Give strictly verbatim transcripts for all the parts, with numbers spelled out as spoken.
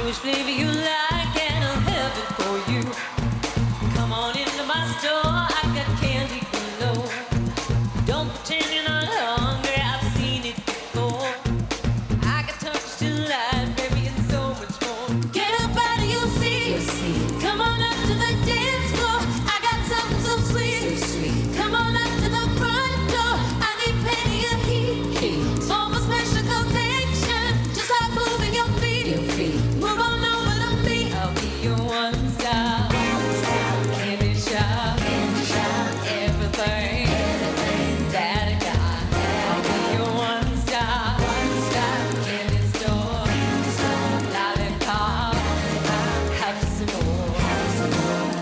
which flavor you like and I'll have it for you. Come on into my store, I got candy galore. Don't pretend you're not hungry, I've seen it before. I got touch to life, baby, and so much more. Get up out of your seat, come on up to the dance floor. I got something so sweet, so sweet. Come on up to the front door, I need plenty of heat, heat. For my special collection, just start moving your feet, your feet. Move on over to me, I'll be your one-stop candy shop, candy shop. Everything, everything that I got. I'll be your one-stop, one-stop candy store, lollipop, have some more, have some more.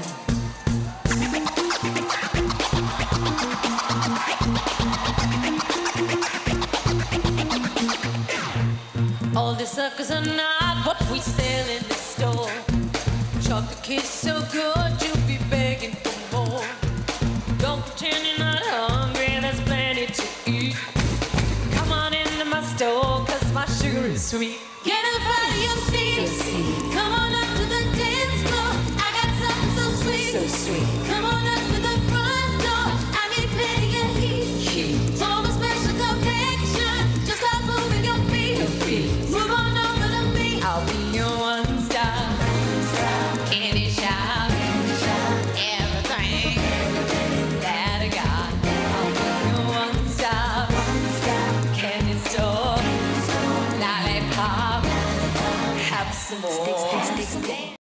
All the suckers are not what we sell in the store. Chocolate cake so good, you'll be begging for more. Don't pretend you're not hungry, there's plenty to eat. Come on into my store, cause my sugar is sweet. Get up out of your seat, come on up to the dance floor. I got something so sweet, so sweet. Come on up to the front door, I need plenty of heat, heat. For my special collection, just start moving your feet, your feet. Move on over to me, I'll be your one-stop candy shop, everything that I got. I'll be your one-stop candy store, lollipop, have some more.